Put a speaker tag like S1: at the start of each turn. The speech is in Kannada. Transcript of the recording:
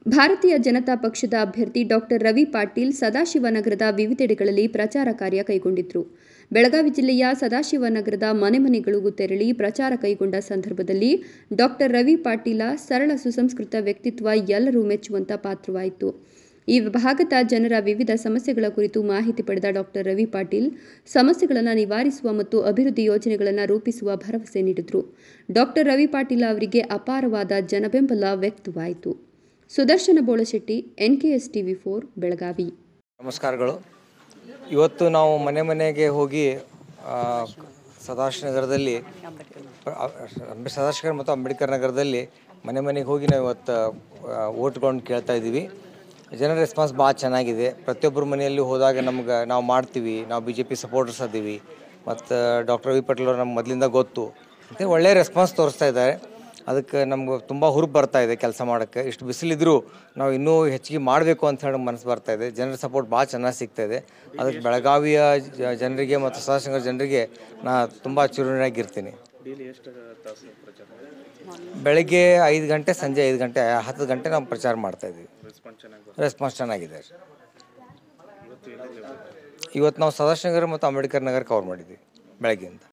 S1: ಭಾರತೀಯ ಜನತಾ ಪಕ್ಷದ ಅಭ್ಯರ್ಥಿ ಡಾಕ್ಟರ್ ರವಿ ಪಾಟೀಲ್ ಸದಾಶಿವನಗರದ ವಿವಿಧೆಡೆಗಳಲ್ಲಿ ಪ್ರಚಾರ ಕಾರ್ಯ ಕೈಗೊಂಡಿದ್ದರು. ಬೆಳಗಾವಿ ಜಿಲ್ಲೆಯ ಸದಾಶಿವನಗರದ ಮನೆಮನೆಗಳಿಗೂ ತೆರಳಿ ಪ್ರಚಾರ ಕೈಗೊಂಡ ಸಂದರ್ಭದಲ್ಲಿ ಡಾಕ್ಟರ್ ರವಿ ಪಾಟೀಲ ಸರಳ ಸುಸಂಸ್ಕೃತ ವ್ಯಕ್ತಿತ್ವ ಎಲ್ಲರೂ ಮೆಚ್ಚುವಂತ ಪಾತ್ರವಾಯಿತು. ಈ ಭಾಗದ ಜನರ ವಿವಿಧ ಸಮಸ್ಯೆಗಳ ಕುರಿತು ಮಾಹಿತಿ ಪಡೆದ ಡಾಕ್ಟರ್ ರವಿ ಪಾಟೀಲ್ ಸಮಸ್ಯೆಗಳನ್ನು ನಿವಾರಿಸುವ ಮತ್ತು ಅಭಿವೃದ್ಧಿ ಯೋಜನೆಗಳನ್ನು ರೂಪಿಸುವ ಭರವಸೆ ನೀಡಿದರು. ಡಾಕ್ಟರ್ ರವಿ ಪಾಟೀಲ ಅವರಿಗೆ ಅಪಾರವಾದ ಜನಬೆಂಬಲ ವ್ಯಕ್ತವಾಯಿತು. Sudarshan Bolashetti, NKS TV4 Belagavi.
S2: ನಮಸ್ಕಾರಗಳು. ಇವತ್ತು ನಾವು ಮನೆಗೆ ಹೋಗಿ ಸದಾಶಿವನಗರದಲ್ಲಿ ಸದಾಶಿವನಗರ ಮತ್ತು ಅಂಬೇಡ್ಕರ್ ನಗರದಲ್ಲಿ ಮನೆಗೆ ಹೋಗಿ ನಾವು ಇವತ್ತು ಓಟ್ಗಳನ್ನು ಕೇಳ್ತಾ ಇದ್ದೀವಿ. ಜನರ ರೆಸ್ಪಾನ್ಸ್ ಭಾಳ ಚೆನ್ನಾಗಿದೆ. ಪ್ರತಿಯೊಬ್ಬರ ಮನೆಯಲ್ಲಿ ಹೋದಾಗ ನಾವು ಮಾಡ್ತೀವಿ, ನಾವು BJP ಸಪೋರ್ಟರ್ಸ್ ಅದೀವಿ ಮತ್ತು ಡಾಕ್ಟರ್ ರವಿ ಪಾಟೀಲ್ ಅವರು ನಮ್ಗೆ ಮೊದಲಿಂದ ಗೊತ್ತು ಮತ್ತು ಒಳ್ಳೆಯ ರೆಸ್ಪಾನ್ಸ್ ತೋರಿಸ್ತಾ ಇದ್ದಾರೆ. ಅದಕ್ಕೆ ನಮ್ಗೆ ತುಂಬ ಹುರುಪು ಬರ್ತಾ ಇದೆ ಕೆಲಸ ಮಾಡೋಕ್ಕೆ. ಇಷ್ಟು ಬಿಸಿಲಿದ್ದರೂ ನಾವು ಇನ್ನೂ ಹೆಚ್ಚಿಗೆ ಮಾಡಬೇಕು ಅಂತ ಹೇಳಿ ಮನಸ್ಸು ಬರ್ತಾ ಇದೆ. ಜನರ ಸಪೋರ್ಟ್ ಭಾಳ ಚೆನ್ನಾಗಿ ಸಿಗ್ತಾ ಇದೆ. ಅದಕ್ಕೆ ಬೆಳಗಾವಿಯ ಜನರಿಗೆ ಮತ್ತು ಸದಾಶಿವನಗರ ಜನರಿಗೆ ನಾನು ತುಂಬ ಚಿರಋಣಿಯಾಗಿರ್ತೀನಿ. ಬೆಳಗ್ಗೆ 5 ಗಂಟೆ, ಸಂಜೆ 5 ಗಂಟೆ, 10 ಗಂಟೆ ನಾವು ಪ್ರಚಾರ ಮಾಡ್ತಾಯಿದ್ದೀವಿ. ರೆಸ್ಪಾನ್ಸ್ ಚೆನ್ನಾಗಿದೆ. ಇವತ್ತು ನಾವು ಸದಾಶಿವನಗರ ಮತ್ತು ಅಂಬೇಡ್ಕರ್ ನಗರ ಕವರ್ ಮಾಡಿದ್ವಿ ಬೆಳಗ್ಗೆಯಿಂದ.